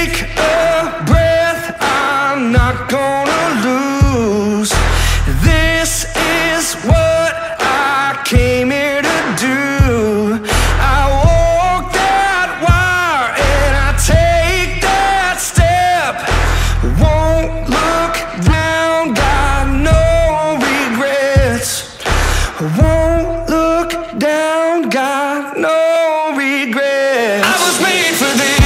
take a breath, I'm not gonna lose. This is what I came here to do. I walk that wire and I take that step. Won't look down, got no regrets. Won't look down, got no regrets. I was made for this.